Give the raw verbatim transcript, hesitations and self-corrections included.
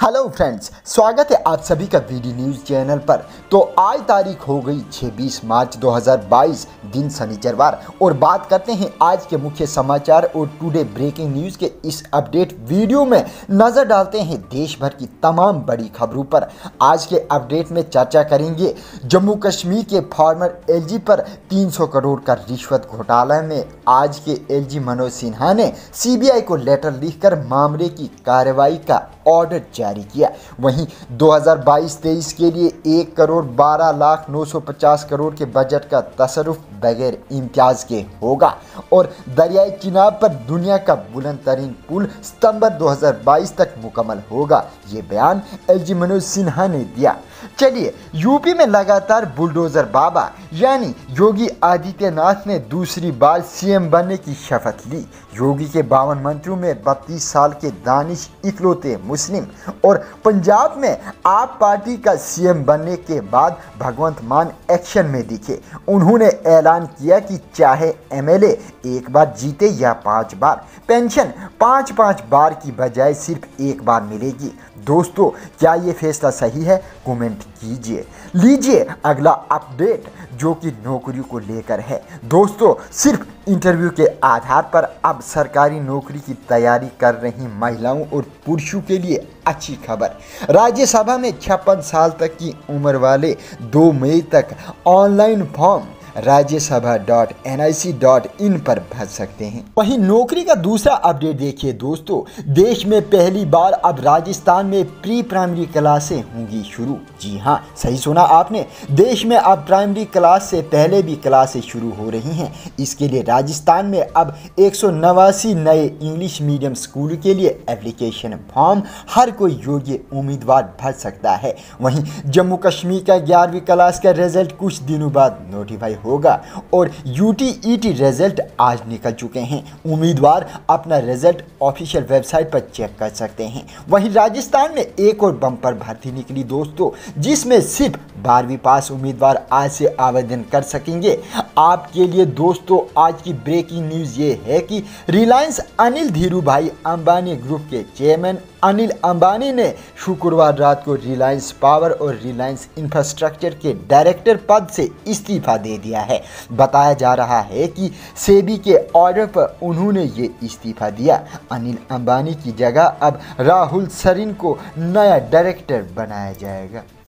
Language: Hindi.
हेलो फ्रेंड्स, स्वागत है आप सभी का वीडी न्यूज़ चैनल पर। तो आज तारीख हो गई छब्बीस मार्च दो हज़ार बाईस, दिन शनिचरवार, और बात करते हैं आज के मुख्य समाचार और टुडे ब्रेकिंग न्यूज़ के इस अपडेट वीडियो में नज़र डालते हैं देश भर की तमाम बड़ी खबरों पर। आज के अपडेट में चर्चा करेंगे जम्मू कश्मीर के फार्मर एलजी पर तीन सौ करोड़ का रिश्वत घोटाला में आज के एलजी मनोज सिन्हा ने सीबीआई को लेटर लिखकर मामले की कार्रवाई का ऑर्डर जारी किया। वहीं दो हज़ार बाईस तेईस के लिए एक करोड़ बारह लाख नौ सौ पचास करोड़ के बजट का तसरुफ बगैर इम्तियाज के होगा और दरियाई चिनाब पर दुनिया का बुलंद तरीन पुल सितंबर दो हज़ार बाईस तक मुकम्मल होगा। ये बयान एलजी मनोज सिन्हा ने दिया। चलिए, यूपी में लगातार बुलडोजर बाबा यानी योगी आदित्यनाथ ने दूसरी बार सीएम बनने की शपथ ली। योगी के बावन मंत्रियों में बत्तीस साल के दानिश इकलौते मुस्लिम और पंजाब में आप पार्टी का सीएम बनने के बाद भगवंत मान एक्शन में दिखे। उन्होंने ऐलान किया कि चाहे एमएलए एक बार जीते या पांच बार, पेंशन पांच पांच बार की बजाय सिर्फ एक बार मिलेगी। दोस्तों, क्या ये फैसला सही है? कमेंट कीजिए। लीजिए अगला अपडेट जो कि नौकरियों को लेकर है। दोस्तों, सिर्फ इंटरव्यू के आधार पर अब सरकारी नौकरी की तैयारी कर रही महिलाओं और पुरुषों के लिए अच्छी खबर। राज्यसभा में छप्पन साल तक की उम्र वाले दो मई तक online form Rajya Sabha dot N I C dot in पर भर सकते हैं। वहीं नौकरी का दूसरा अपडेट देखिए दोस्तों, देश में पहली बार अब राजस्थान में प्री प्राइमरी क्लासें होंगी शुरू। जी हाँ, सही सुना आपने, देश में अब प्राइमरी क्लास से पहले भी क्लासें शुरू हो रही हैं। इसके लिए राजस्थान में अब एक सौ नवासी नए इंग्लिश मीडियम स्कूल के लिए एप्लीकेशन फॉर्म हर कोई योग्य उम्मीदवार भर सकता है। वहीं जम्मू कश्मीर का ग्यारहवीं क्लास का रिजल्ट कुछ दिनों बाद नोटिफाई होगा और यूटीईटी रिजल्ट आज निकल चुके हैं। उम्मीदवार अपना रिजल्ट ऑफिशियल वेबसाइट पर चेक कर सकते हैं। वहीं राजस्थान में एक और बम्पर भर्ती निकली दोस्तों, जिसमें सिर्फ बारहवीं पास उम्मीदवार आज से आवेदन कर सकेंगे। आपके लिए दोस्तों आज की ब्रेकिंग न्यूज़ ये है कि रिलायंस अनिल धीरूभाई अंबानी ग्रुप के चेयरमैन अनिल अंबानी ने शुक्रवार रात को रिलायंस पावर और रिलायंस इंफ्रास्ट्रक्चर के डायरेक्टर पद से इस्तीफा दे दिया है। बताया जा रहा है कि सेबी के ऑर्डर पर उन्होंने ये इस्तीफा दिया। अनिल अंबानी की जगह अब राहुल सरीन को नया डायरेक्टर बनाया जाएगा।